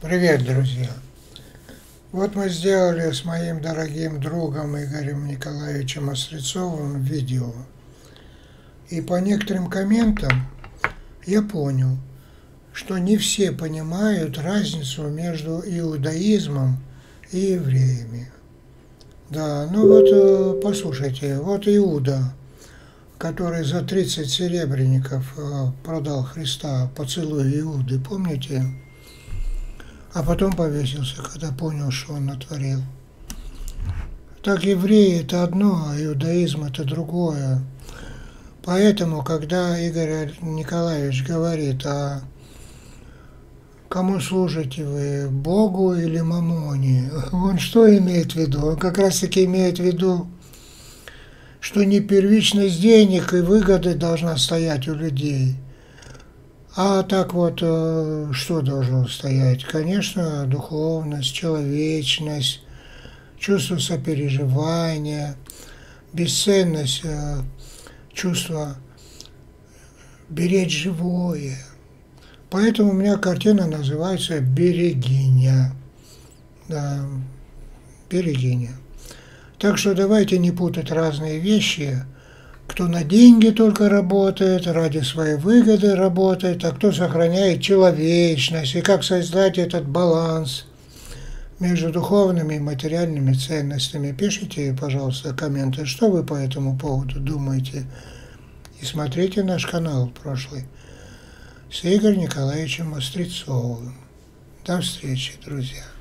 Привет, друзья! Вот мы сделали с моим дорогим другом Игорем Николаевичем Острецовым видео. И по некоторым комментам я понял, что не все понимают разницу между иудаизмом и евреями. Да, ну вот послушайте, вот Иуда, который за 30 серебряников продал Христа, поцелуй Иуды, помните? А потом повесился, когда понял, что он натворил. Так евреи – это одно, а иудаизм – это другое. Поэтому, когда Игорь Николаевич говорит, а кому служите вы, Богу или Мамоне, он что имеет в виду? Он как раз таки имеет в виду, что не первичность денег и выгоды должна стоять у людей. А так вот, что должно стоять? Конечно, духовность, человечность, чувство сопереживания, бесценность, чувство беречь живое. Поэтому у меня картина называется «Берегиня». Да, «Берегиня». Так что давайте не путать разные вещи. Кто на деньги только работает, ради своей выгоды работает, а кто сохраняет человечность, и как создать этот баланс между духовными и материальными ценностями. Пишите, пожалуйста, комменты, что вы по этому поводу думаете. И смотрите наш канал прошлый с Игорем Николаевичем Острецовым. До встречи, друзья.